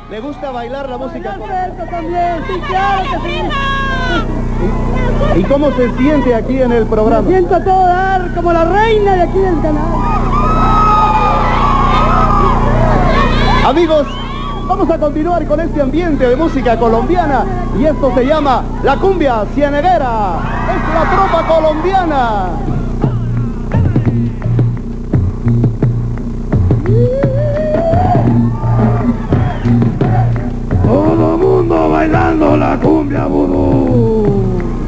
¿Le gusta bailar la música colombiana? También, sí, claro que sí. ¿Y cómo se siente aquí en el programa? Me siento a todo dar como la reina de aquí del canal. Amigos, vamos a continuar con este ambiente de música colombiana y esto se llama la cumbia cieneguera. Es la tropa colombiana. Todo mundo bailando la cumbia vudú.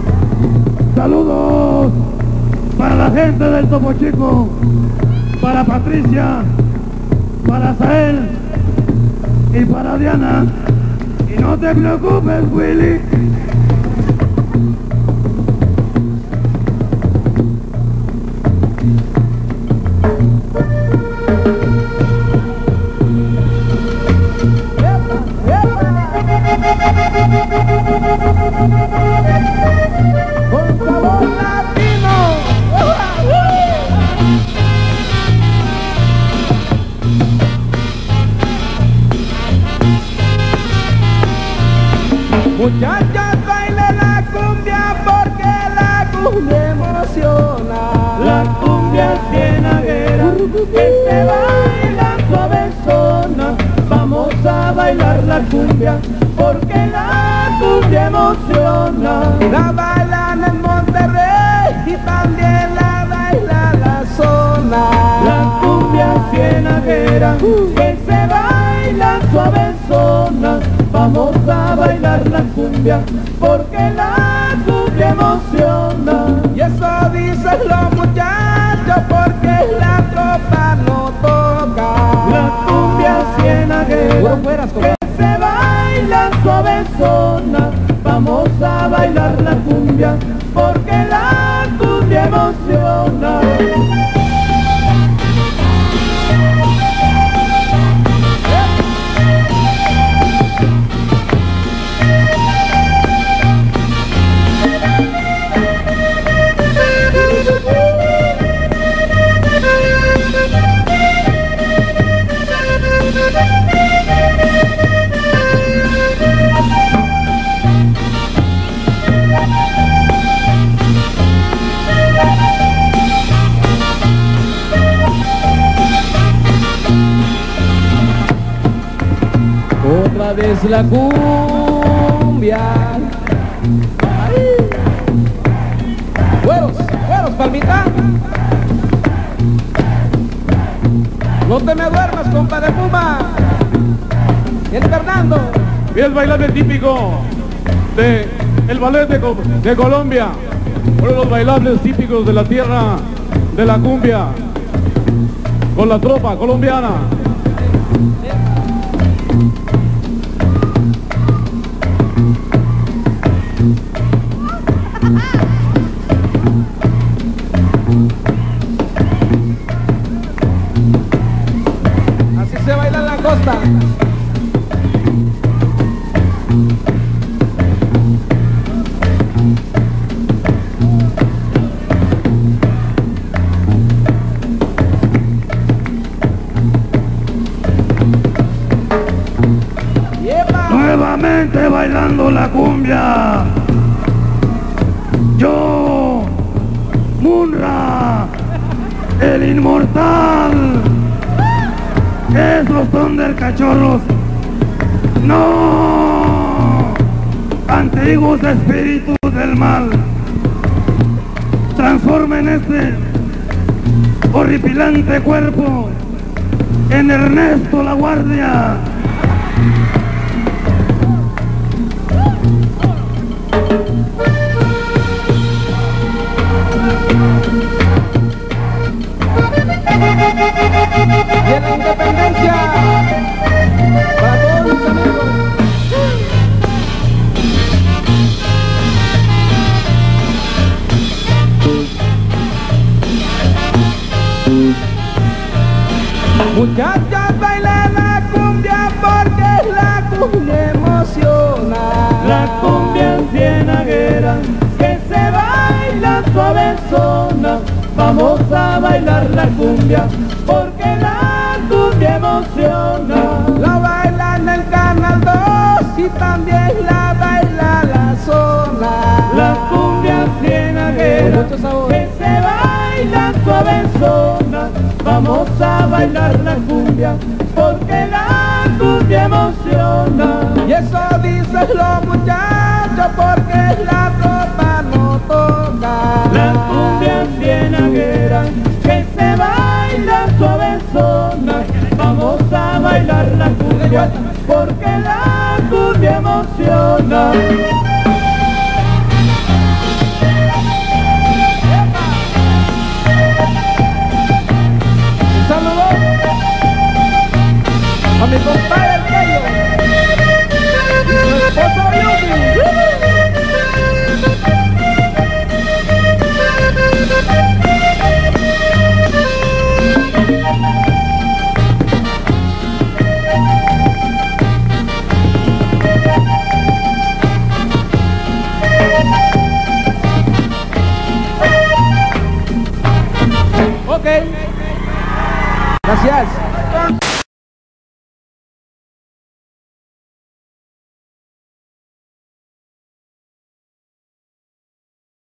Saludos para la gente del Topo Chico, para Patricia, para Sael y para Diana. Y no te preocupes, Willy. Con sabor latino. Muchachas, baile la cumbia porque la cumbia emociona. La cumbia cienaguera que se baila suavezona. Vamos a bailar la cumbia porque la cumbia emociona. La bailan en Monterrey y también la baila la zona. La cumbia cienaguera que se baila suavezona. Vamos a bailar la cumbia porque la cumbia emociona. Y eso dicen los muchachos porque la tropa no toca. La cumbia cienaguera que se baila suavezona. Vamos a bailar la cumbia porque la cumbia emociona. Otra vez la cumbia. Güeros, palmita. No te me duermas, compadre Puma. El Fernando. Y el bailable típico de el ballet de Colombia, uno de los bailables típicos de la tierra de la cumbia, con la tropa colombiana. Así se baila en la costa. Nuevamente bailando la cumbia. Yo, Munra, el inmortal. Esos son del cachorros. No, antiguos espíritus del mal. Transformen este horripilante cuerpo en Ernesto La Guardia. Y en la independencia para todos mis amigos. Muchachas, bailen la cumbia porque la cumbia emociona. La cumbia cienaguera que se baila suavezona. Vamos a bailar la cumbia porque la cumbia emociona. La bailan en el canal también la baila la zona. La cumbia cienaguera que se baila suavezona. Vamos a bailar la cumbia porque la cumbia emociona. Y eso dicen los muchachos porque la tropa no toca. La cumbia cienaguera que se baila suavezona. Vamos a bailar la cumbia porque la cumbia emociona.